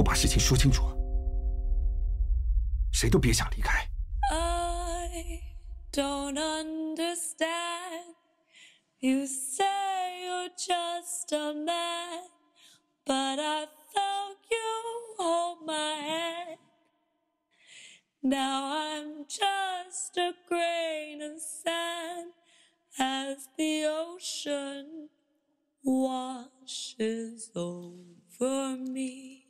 把事情说清楚，谁都别想离开。 I don't understand. You say you're just a man, but I felt you hold my hand. Now I'm just a grain of sand as the ocean washes over me.